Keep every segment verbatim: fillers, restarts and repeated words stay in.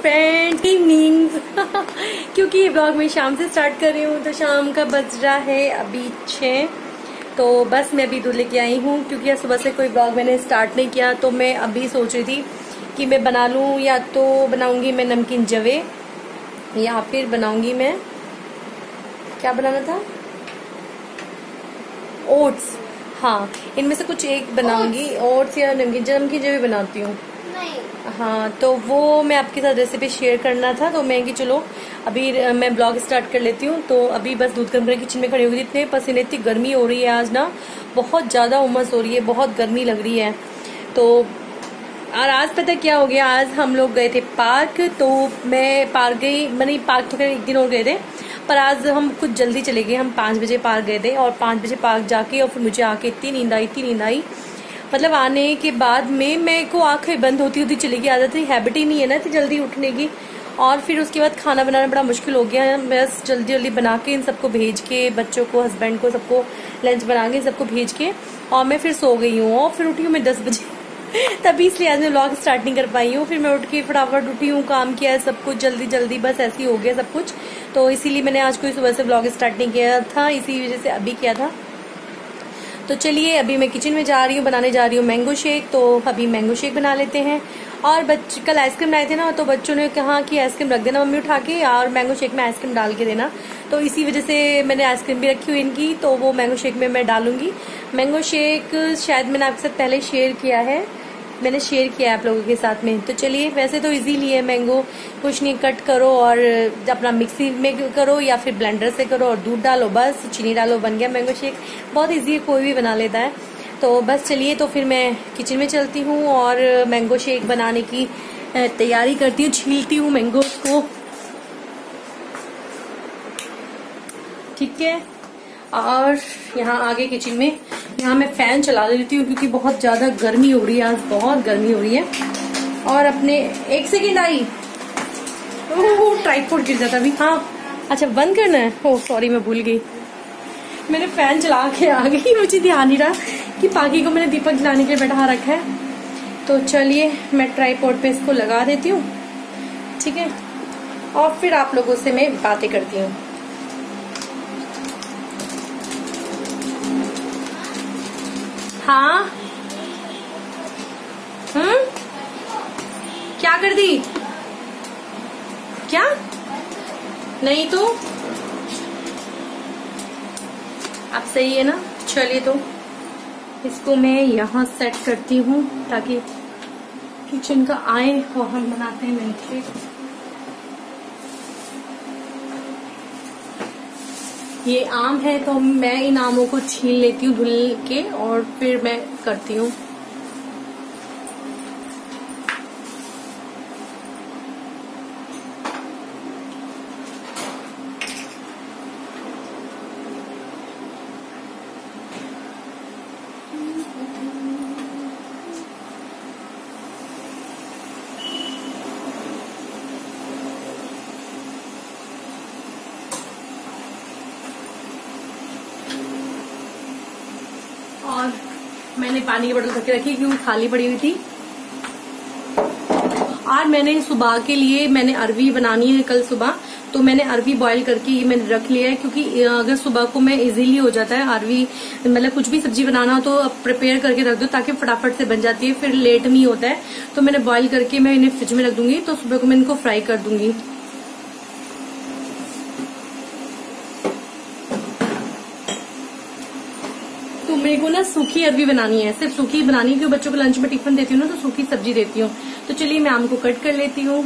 Friend evening क्योंकि ये blog मैं शाम से स्टार्ट कर रही हूँ तो शाम का बज रहा है अभी छः। तो बस मैं अभी दूध लेके आई हूँ क्योंकि आज सुबह से कोई ब्लॉग मैंने स्टार्ट नहीं किया। तो मैं अभी सोच रही थी कि मैं बना लूँ, या तो बनाऊंगी मैं नमकीन जवे या फिर बनाऊंगी मैं क्या बनाना था, ओट्स। हाँ, इनमें से कुछ एक बनाऊंगी, ओट्स या नमकीन नमकीन जवे बनाती हूँ। हाँ, तो वो मैं आपके साथ रेसिपी शेयर करना था। तो मैं कि चलो अभी मैं ब्लॉग स्टार्ट कर लेती हूँ। तो अभी बस दूध गर्म करके किचन में खड़ी हो गई। इतने पसीने, इतनी गर्मी हो रही है आज ना, बहुत ज्यादा उमस हो रही है, बहुत गर्मी लग रही है। तो और आज पता क्या हो गया, आज हम लोग गए थे पार्क। तो मैं पार्क गई, मैंने पार्क तो एक दिन और गए थे, पर आज हम कुछ जल्दी चले गए। हम पाँच बजे पार्क गए थे और पाँच बजे पार्क जाके और फिर मुझे आके इतनी नींद आई, इतनी नींद आई, मतलब आने के बाद में मेरे को आंखें बंद होती होती चली गई। आदत ही हैबिट ही नहीं है ना इतनी जल्दी उठने की। और फिर उसके बाद खाना बनाना बड़ा मुश्किल हो गया है। बस जल्दी जल्दी बना के इन सबको भेज के, बच्चों को, हस्बैंड को, सबको लंच बना के सबको भेज के और मैं फिर सो गई हूँ। और फिर उठी हूँ मैं दस बजे तभी इसलिए आज मैं व्लॉग स्टार्ट नहीं कर पाई हूँ। फिर मैं उठ के फटाफट उठी हूँ, काम किया है सब कुछ जल्दी जल्दी, बस ऐसे ही हो गया सब कुछ। तो इसीलिए मैंने आज कोई सुबह से व्लॉग स्टार्ट नहीं किया था, इसी वजह से अभी किया था। तो चलिए अभी मैं किचन में जा रही हूँ, बनाने जा रही हूँ मैंगो शेक। तो अभी मैंगो शेक बना लेते हैं। और बच्चे कल आइसक्रीम लाए थे ना, तो बच्चों ने कहा कि आइसक्रीम रख देना मम्मी उठा के, और मैंगो शेक में आइसक्रीम डाल के देना। तो इसी वजह से मैंने आइसक्रीम भी रखी हुई इनकी, तो वो मैंगो शेक में मैं डालूंगी। मैंगो शेक शायद मैंने आपके साथ पहले शेयर किया है, मैंने शेयर किया है आप लोगों के साथ में। तो चलिए, वैसे तो इजीली है मैंगो, कुछ नहीं, कट करो और अपना मिक्सी में करो या फिर ब्लेंडर से करो और दूध डालो, बस चीनी डालो, बन गया मैंगो शेक। बहुत इजी है, कोई भी बना लेता है। तो बस चलिए, तो फिर मैं किचन में चलती हूँ और मैंगो शेक बनाने की तैयारी करती हूँ। छीलती हूँ मैंगो को, ठीक है। और यहाँ आगे किचन में यहाँ मैं फैन चला देती हूँ क्योंकि बहुत ज्यादा गर्मी हो रही है, आज बहुत गर्मी हो रही है। और अपने एक सेकेंड आई, ओह ट्राइपॉड गिर जाता अभी। हाँ अच्छा, बंद करना है, ओह सॉरी मैं भूल गई, मैंने फैन चला के आ गई, मुझे ध्यान नहीं रहा कि पाकी को मैंने दीपक जलाने के लिए बैठा रखा है। तो चलिए मैं ट्राइपॉड पे इसको लगा देती हूँ, ठीक है। और फिर आप लोगों से मैं बातें करती हूँ। हाँ हम्म क्या कर दी, क्या नहीं तो अब सही है ना। चलिए तो इसको मैं यहाँ सेट करती हूँ ताकि किचन का आए और हम बनाते हैं मैंगो शेक। ये आम है तो मैं इन आमों को छील लेती हूँ धुल के और फिर मैं करती हूँ। और मैंने पानी की बोतल रख के रखी क्योंकि खाली पड़ी हुई थी। और मैंने सुबह के लिए मैंने अरवी बनानी है कल सुबह, तो मैंने अरवी बॉईल करके ये मैंने रख लिया है क्योंकि अगर सुबह को मैं इजीली हो जाता है अरवी, मतलब कुछ भी सब्जी बनाना हो तो प्रिपेयर करके रख दो ताकि फटाफट से बन जाती है, फिर लेट नहीं होता है। तो मैंने बॉईल करके मैं इन्हें फ्रिज में रख दूंगी, तो सुबह को मैं इनको फ्राई कर दूंगी। तो मेरे को ना सूखी अरवी बनानी है, सिर्फ सूखी बनानी है क्योंकि बच्चों को लंच में टिफिन देती हूँ ना, तो सूखी सब्जी देती हूँ। तो चलिए मैं आम को कट कर लेती हूँ।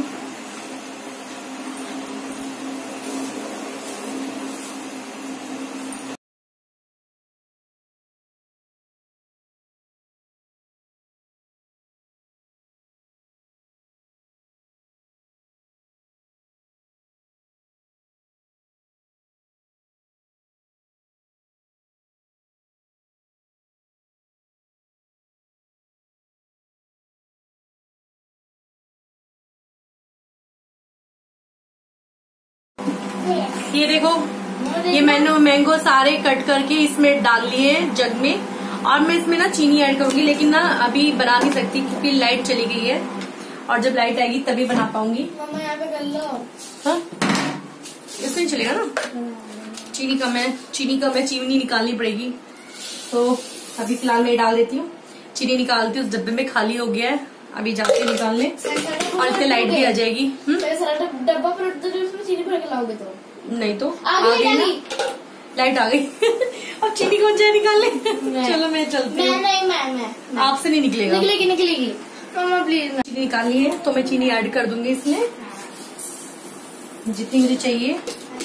ये देखो, ये मैंने मैंगो सारे कट करके इसमें डाल लिए जग में, और मैं इसमें ना चीनी ऐड करूंगी, लेकिन ना अभी बना नहीं सकती क्योंकि लाइट चली गई है। और जब लाइट आएगी तभी बना पाऊंगी। मम्मा यहाँ पे कर लो। हाँ इसमें चलेगा ना। चीनी कम है, चीनी कम है, चीनी निकालनी पड़ेगी। तो अभी फिलहाल मैं डाल देती हूँ, चीनी निकालती हूँ। उस डब्बे में खाली हो गया है, अभी जाके निकालने और इसमें लाइट भी आ जाएगी। डब्बा पर उसमें चीनी भर के लाओगे तो नहीं तो आ गई ना, लाइट आ गई। अब चीनी कौन जाए निकालने। चलो मैं चलती हूँ। नहीं मैं मैं आपसे नहीं निकलेगा। निकलेगी निकलेगी मम्मा प्लीज। चीनी निकालनी है तो मैं चीनी ऐड कर दूंगी इसमें जितनी मुझे चाहिए।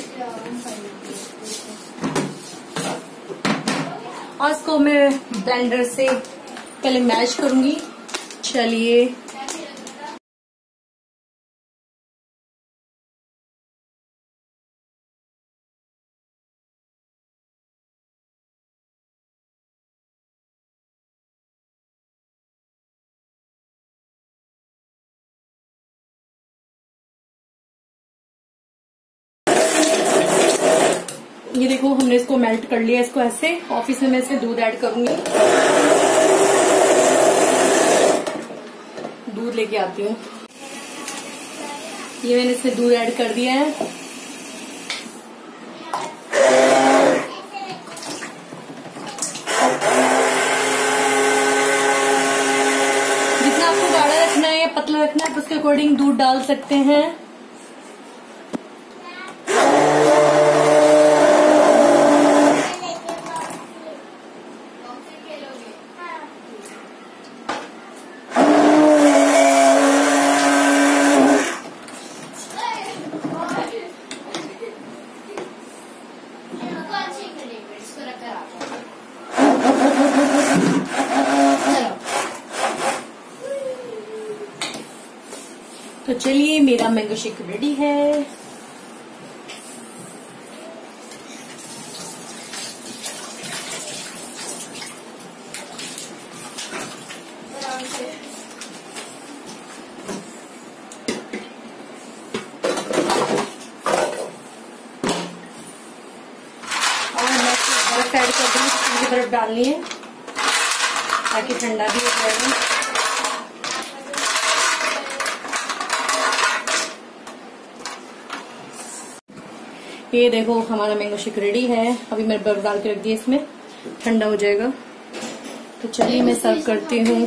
और इसको मैं ब्लेंडर से पहले मैश करूंगी। चलिए ये देखो हमने इसको मेल्ट कर लिया। इसको ऐसे ऑफिस में मैं इसमें दूध ऐड करूंगी। दूध लेके आती हूँ। ये मैंने इसमें दूध ऐड कर दिया है। जितना आपको गाढ़ा रखना है या पतला रखना है उसके अकॉर्डिंग दूध डाल सकते हैं। तो चलिए मेरा मैंगो शेक रेडी है। बर्फ ऐड कर दूंगी, ठंडी बर्फ डालनी है ताकि ठंडा भी हो जाएगा। ये देखो हमारा मैंगो शेक रेडी है। अभी मैं बर्फ डाल के रख दिया, इसमें ठंडा हो जाएगा। तो चलिए मैं सर्व करती हूँ।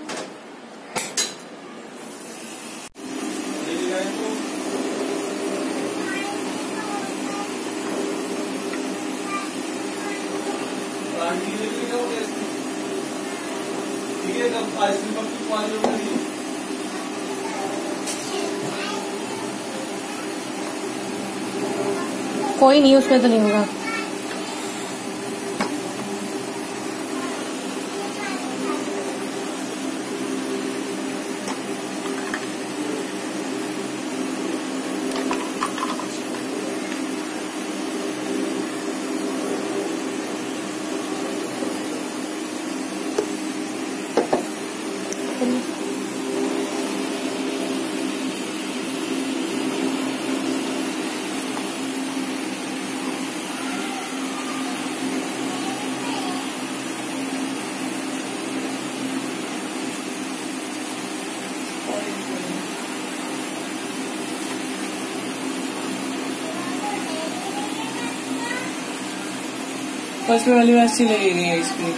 कोई नहीं, उसमें तो नहीं होगा। फर्स्ट वाली बात अच्छी लगेगी इसकी।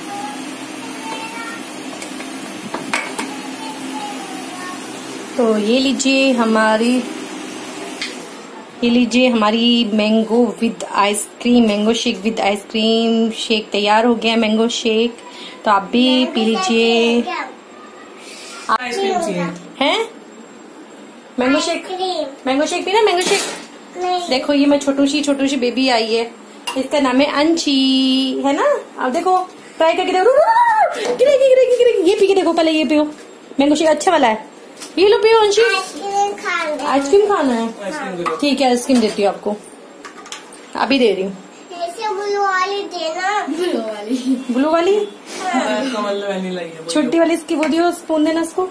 तो ये लीजिए हमारी ये लीजिए हमारी mango with ice cream, mango shake with ice cream shake तैयार हो गया। मैंगो शेक तो आप भी पी लीजिए। आइसक्रीम चाहिए हैं? मैंगो शेक, मैंगो शेक पीना। मैंगो शेक देखो, ये मैं छोटू सी छोटू सी बेबी आई है, इसका नाम है अंशी, है ना। अब देखो ट्राई करके देखो। गिरेगी गिरेगी गिरेगी। ये पी के देखो, पहले ये पियो। मैंगो शेक अच्छा वाला है, ये लो पियो अंशी। आइसक्रीम खाना है, ठीक है आइसक्रीम देती हूँ आपको, अभी दे रही हूँ। ब्लू वाली देना। ब्लू वाली ब्लू वाली हाँ, छोटी वाली इसकी वो दियो, स्पून देना इसको।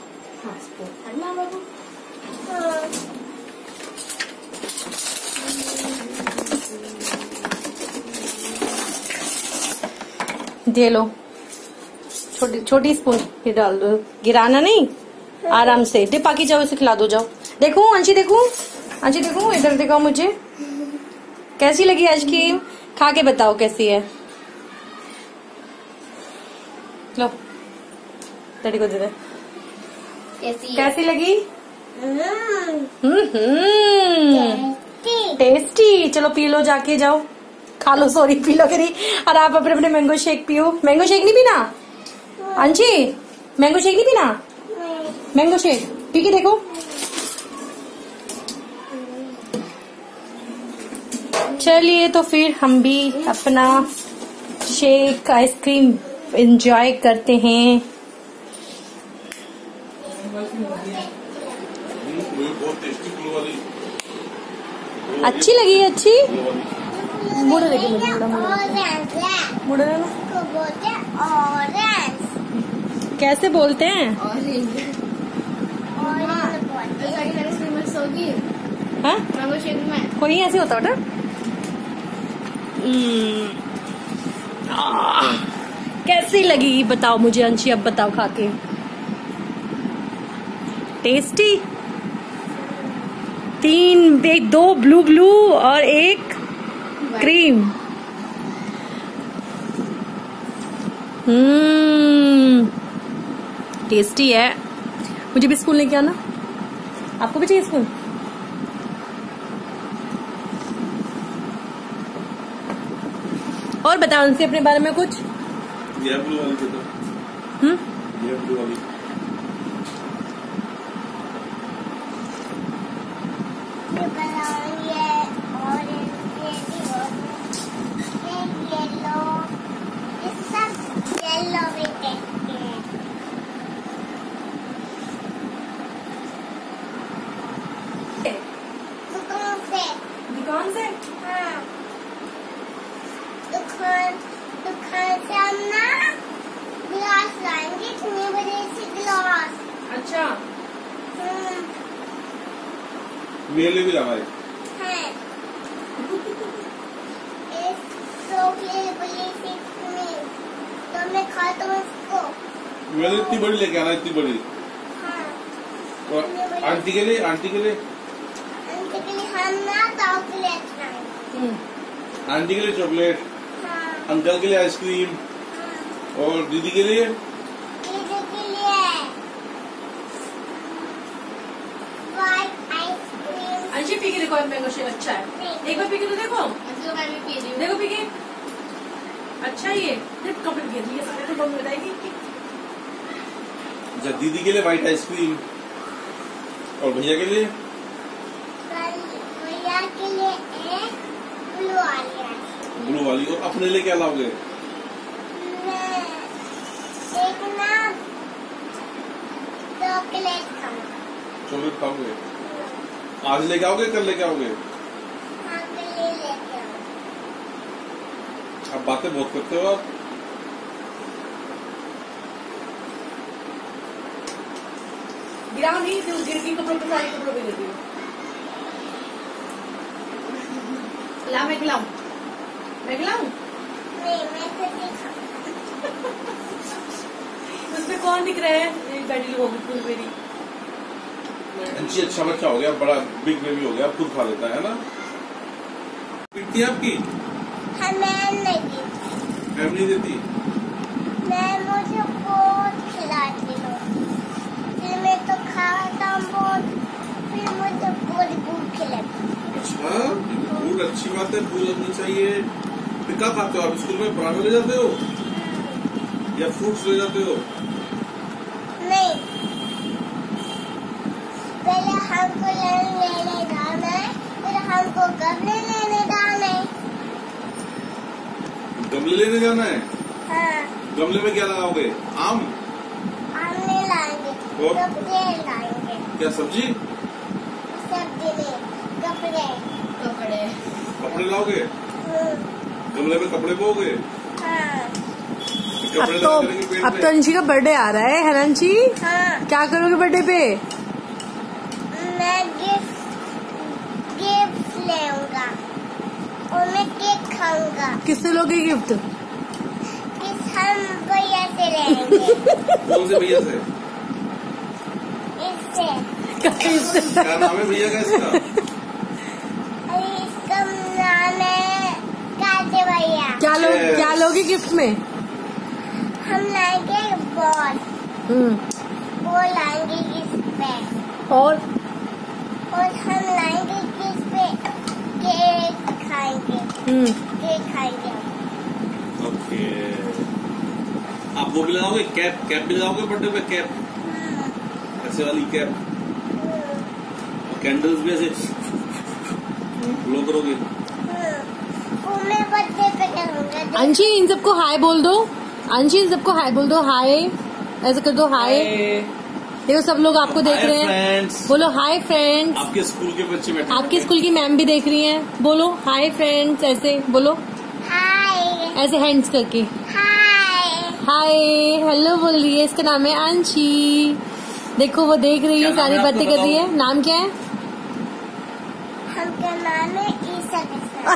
दे लो, छोटी छोटी स्पून ये डाल दो, गिराना नहीं। आराम से दे पाकी जाओ, इसे खिला दो जाओ। देखो अंशी, देखो अंशी, देखो इधर दिखाओ मुझे, कैसी लगी आइसक्रीम? खा के बताओ कैसी है। लो डैडी को दे दे। कैसी कैसी लगी? हम्म टेस्टी। चलो पी लो, जाके जाओ खा लो, सॉरी पी लो करी। और आप अपने अपने मैंगो शेक पियो। मैंगो शेक नहीं पीना अंशी? मैंगो शेक नहीं पीना? मैंगो शेक पी के देखो। चलिए तो फिर हम भी अपना शेक आइसक्रीम एंजॉय करते हैं। अच्छी लगी? अच्छी मुड़ा लगी मुझे, मुड़ा मुड़ा मुड़ा कैसे बोलते हैं? हाँ कोई ऐसे होता बेटा। कैसी लगी बताओ मुझे अंशी, अब बताओ खा के। टेस्टी। तीन, एक दो ब्लू ब्लू और एक क्रीम। हम्म टेस्टी है। मुझे भी स्कूल लेके आना। आपको भी चाहिए स्कूल? और बताओ उनसे अपने बारे में कुछ। ये ब्लू वाली दे दो। हम्म ये ब्लू वाली। दुकान से? हाँ। दुकान दुकान से हम ना गिलास लाएंगे, इतने बड़े से गिलास। अच्छा। हम्म। मेरे लिए भी लाना है। है। एक चॉकलेट बड़ी सी क्रीम, तो मैं खाता हूँ उसको। मेरे लिए इतनी बड़ी लेके आना, इतनी बड़ी। हाँ। और आंटी के लिए, आंटी के लिए आंटी के लिए हम ना चॉकलेट लाएंगे। आंटी के लिए चॉकलेट, हाँ। अंकल के लिए आइसक्रीम, हाँ। और दीदी के लिए दीदी के लिए व्हाइट आइसक्रीम। अंशी पी के देखो, मैंगो शेक अच्छा है। एक बार पी के तो देखो। तो मैं भी पी रही हूँ। देखो पी के अच्छा ही है। देख कपड़े पी ये सारे तो मम्मी बताएगी। अच्छा, दीदी के लिए व्हाइट आइसक्रीम और भैया के लिए भैया के लिए एक ब्लू वाली आइसक्रीम। ब्लू वाली। और अपने लिए क्या लाओगे? मैं एक ना चॉकलेट खाऊंगा। चॉकलेट खाओगे? आज लेके आओगे, कल लेके आओगे? हाँ, के लिए लेके आओ। आप बातें बहुत करते हो आप। गिराओ नहीं, तो गिर के कपड़ों पे सारे कपड़ों पे देती हूँ। ला मैं खिलाऊं? मैं खिलाऊं? नहीं, मैं खुद ही खाऊंगा। उसमें कौन दिख रहा है? एक गाड़ी होगी फुल मेरी। अंशी अच्छा बच्चा हो गया, बड़ा बिग बेबी हो गया, अब खुद खा लेता है ना। पीटती है आपकी? हाँ, मैं नहीं देती। मैम नहीं देती? मैं मुझे बहुत खिलाती हूँ, फिर मैं तो खाता हूँ बहुत, फिर मुझे बहुत भूख लगती है। अच्छा, भूख अच्छी बात है, भूख लगनी चाहिए। फिर क्या खाते हो आप? स्कूल में पराठे ले जाते हो या फ्रूट्स ले जाते हो? नहीं, पहले हमको लेने जाना है, फिर हमको गमले लेने जाना है। गमले लेने जाना है? हाँ। गमले में क्या लगाओगे? आम? आम नहीं लाएंगे, और? कपड़े लाएंगे। क्या सब्जी? सब्जी नहीं, कपड़े। कपड़े कपड़े लाओगे? हम्म। गमले में कपड़े बोओगे? हाँ। कपड़े अब तो लगा देंगे पेट अब में? तो अंशी का बर्थडे आ रहा है, है ना अंशी? हाँ। क्या करोगे बर्थडे पे? मैं गिफ्ट गिफ्ट लेऊंगा और मैं केक खाऊंगा। किससे लोगे गिफ्ट? किस हम भैया से लेंगे। कौन से भैया से? से। क्या नाम है भैया का इसका? अरे इसका नाम है काटे भैया। क्या लो क्या लोगे गिफ्ट में? हम लाएंगे बॉल, हम्म बॉल लाएंगे गिफ्ट पे, और और हम लाएंगे गिफ्ट पे केक खाएंगे, हम्म केक खाएंगे हम। ओके, आप वो भी लगाओगे? कैप कैप भी लगाओगे बर्थडे पे? कैप, ऐसे वाली कैप, और कैंडल्स भी ऐसे ब्लो करोगे? वो मैं बर्थडे पे करूँगा। अंशी इन सबको हाय बोल दो। अंशी इन सबको हाय बोल दो। हाय ऐसे कर दो। हाय देखो सब लोग आपको देख Hi रहे हैं। friends। बोलो हाय फ्रेंड्स। आपके स्कूल के बच्चे बैठे आपके स्कूल की मैम भी देख रही हैं। बोलो हाय फ्रेंड्स। ऐसे बोलो, हाय ऐसे हैंड्स करके हाय। हाय हेलो बोल रही है। इसका नाम है अंशी। देखो वो देख रही है, क्या नाम सारी है बातें आपका कर रही है। बताओ? नाम क्या है? हमका नाम है ईसा कृष्णा।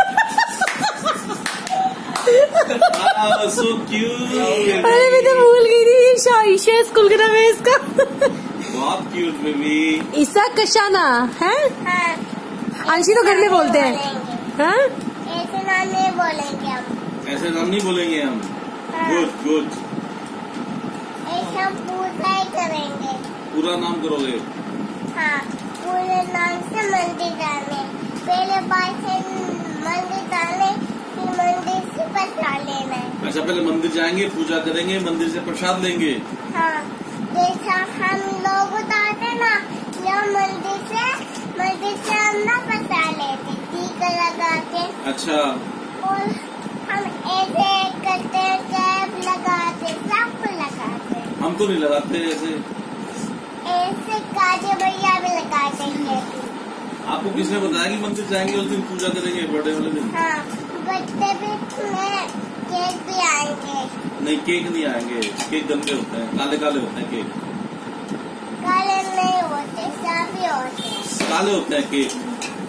So cute. अरे मैं तो भूल गई थी। ये शाइशा स्कूल का नाम है इसका। बहुत क्यूट बेबी। ईसा कशाना है। हाँ, अंशी तो घर में बोलते हैं। बोलेंगे। हाँ ऐसे नाम नहीं बोलेंगे हम। ऐसे नाम नहीं बोलेंगे हम। हाँ। Good good. ऐसे हम पूरा ही करेंगे। पूरा नाम करोगे? हाँ, पूरे नाम से मंदिर जाने, पहले बार से मंदिर जाने, फिर मंदिर से प्रसाद लेना है। अच्छा, पहले मंदिर जाएंगे, पूजा करेंगे, मंदिर से प्रसाद लेंगे। हाँ, जैसा हम लोग उतारते ना, या मंदिर से मंदिर से हम ना प्रसाद लेते, टीका लगाते। अच्छा, और हम ऐसे करते, कैप लगाते, सब लगाते। हम तो नहीं लगाते ऐसे। ऐसे काजे भैया भी लगाते हैं। आपको किसने बताया कि मंदिर जाएंगे उस दिन पूजा करेंगे बर्थडे वाले दिन? हाँ, बर्थडे पे में केक भी आएंगे। नहीं, केक नहीं आएंगे। केक गंदे होते हैं, काले काले होते हैं केक। काले नहीं होते, सभी होते। काले होते हैं केक।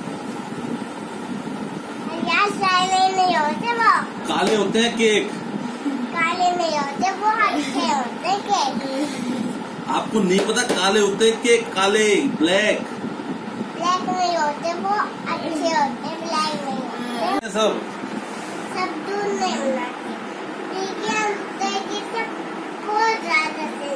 यार काले नहीं होते वो। काले होते हैं केक। काले नहीं होते, वो अच्छे होते केक। आपको नहीं पता? काले होते हैं केक, काले, ब्लैक। ब्लैक नहीं होते, वो अच्छे होते, ब्लैक नहीं होते। सब सब दूध नहीं बनाते। ठीक है, देखिए सब बहुत ज्यादा से।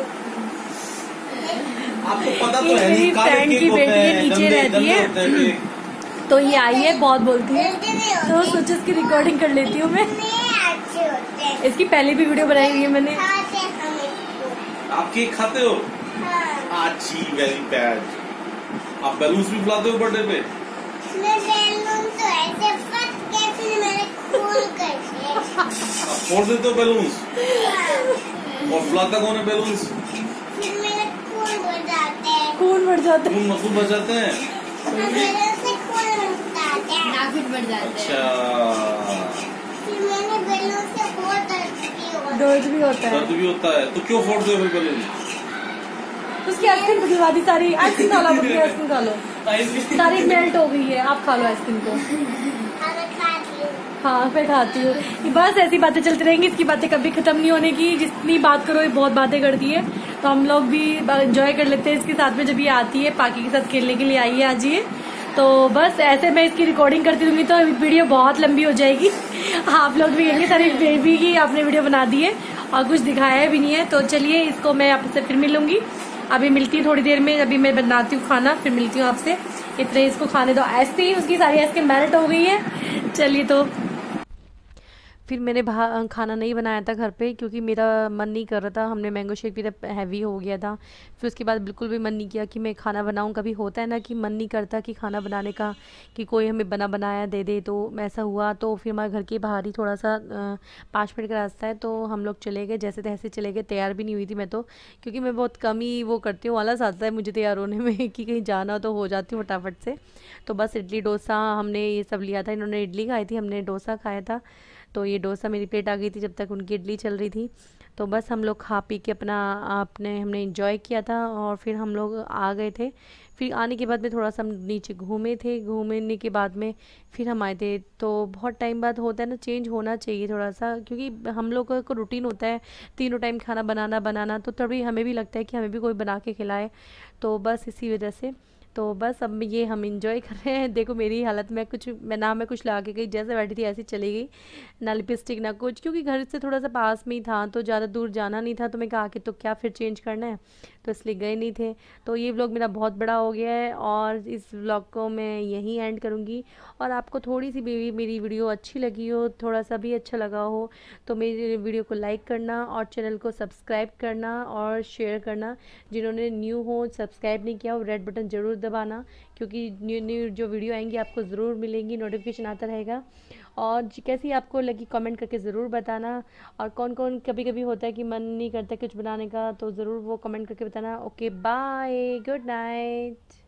आपको पता तो ये है मेरी नहीं, काले फ्रेंड केक की होते बेटी है, हैं, नीचे गंदे रहती गंदे है। होते हैं केक। तो ये आई है, बहुत बोलती है, जल्दी नहीं तो होते। सोचो इसकी रिकॉर्डिंग कर लेती हूँ मैं। इतने अच्छे होते हैं। इसकी पहले भी वीडियो बनाई हुई है मैंने। खाते हम इसको। आप केक खाते हो? हाँ, अच्छी, वेरी बैड। आप बैलून्स भी फुलाते हो बर्थडे पे? मैं बैलून तो ऐसे फट के फिर मैंने खोल करके। आप फोड़ देते हो बैलून्स? और फुलाता कौन है बैलून्स? फिर मेरे खून बढ़ जाते हैं। खून बढ़ जाता है। खून मसूल बचाते हैं। मेरे से खून निकलता है। नाखून बढ़ जाते हैं। अच्छा, फिर मैंने बैलून से बहुत दर्द की हुआ। दर्द भी होता है। दर्द भी होता है, तो क्यों फोड़ते हो फिर बैलून? उसकी आइसक्रीम पिघलवा दी सारी। आइसक्रीम खा लो, अपनी आइसक्रीम खा लो। सारी मेल्ट हो गई है, आप खा लो आइसक्रीम को। हाँ, मैं खाती हूँ। हाँ मैं खाती हूँ। ये बस ऐसी बातें चलती रहेंगी, इसकी बातें कभी खत्म नहीं होने की। जितनी बात करो ये बहुत बातें करती है, तो हम लोग भी एंजॉय कर लेते हैं इसके साथ में। जब ये आती है, पाकी के साथ खेलने के लिए आई है आज ये, तो बस ऐसे मैं इसकी रिकॉर्डिंग करती रहूंगी तो वीडियो बहुत लंबी हो जाएगी। आप लोग भी कहेंगे सारी बेबी की आपने वीडियो बना दी है और कुछ दिखाया भी नहीं है। तो चलिए, इसको मैं आपसे फिर मिलूंगी। अभी मिलती हूँ थोड़ी देर में, अभी मैं बनाती हूँ खाना, फिर मिलती हूँ आपसे। इतने इसको खाने दो। ऐसे ही उसकी सारी आइसक्रीम मेल्ट हो गई है। चलिए, तो फिर मैंने बाहर खाना नहीं बनाया था घर पे, क्योंकि मेरा मन नहीं कर रहा था। हमने मैंगो शेक भी था, हैवी हो गया था। फिर उसके बाद बिल्कुल भी मन नहीं किया कि मैं खाना बनाऊं। कभी होता है ना कि मन नहीं करता कि खाना बनाने का, कि कोई हमें बना बनाया दे दे। तो ऐसा हुआ, तो फिर हमारे घर के बाहर ही थोड़ा सा पाँच मिनट का रास्ता है, तो हम लोग चले गए। जैसे तैसे चले गए, तैयार भी नहीं हुई थी मैं तो, क्योंकि मैं बहुत कम ही वो करती हूँ, आलस आता है मुझे तैयार होने में कि कहीं जाना तो हो जाती हूँ फटाफट से। तो बस इडली डोसा हमने ये सब लिया था। इन्होंने इडली खाई थी, हमने डोसा खाया था। तो ये डोसा मेरी प्लेट आ गई थी जब तक उनकी इडली चल रही थी। तो बस हम लोग खा पी के अपना आपने हमने इंजॉय किया था और फिर हम लोग आ गए थे। फिर आने के बाद में थोड़ा सा हम नीचे घूमे थे, घूमने के बाद में फिर हम आए थे। तो बहुत टाइम बाद होता है ना, चेंज होना चाहिए थोड़ा सा, क्योंकि हम लोग का रूटीन होता है तीनों टाइम खाना बनाना बनाना, तो तभी हमें भी लगता है कि हमें भी कोई बना के खिलाए। तो बस इसी वजह से तो बस अब ये हम इंजॉय कर रहे हैं। देखो मेरी हालत में कुछ, मैं ना मैं कुछ ला के गई, जैसे बैठी थी ऐसी चली गई, ना लिपस्टिक ना कुछ, क्योंकि घर से थोड़ा सा पास में ही था तो ज़्यादा दूर जाना नहीं था। तो मैं कहा कि तो क्या फिर चेंज करना है, तो इसलिए गए नहीं थे। तो ये व्लॉग मेरा बहुत बड़ा हो गया है और इस व्लॉग को मैं यहीं एंड करूँगी। और आपको थोड़ी सी भी मेरी वीडियो अच्छी लगी हो, थोड़ा सा भी अच्छा लगा हो, तो मेरी वीडियो को लाइक करना और चैनल को सब्सक्राइब करना और शेयर करना। जिन्होंने न्यू हो सब्सक्राइब नहीं किया वो रेड बटन ज़रूर दबाना, क्योंकि न्यू न्यू जो वीडियो आएंगी आपको ज़रूर मिलेंगी, नोटिफिकेशन आता रहेगा। और कैसी आपको लगी कमेंट करके ज़रूर बताना। और कौन कौन कभी कभी होता है कि मन नहीं करता कुछ बनाने का, तो ज़रूर वो कमेंट करके बताना। Okay bye, good night.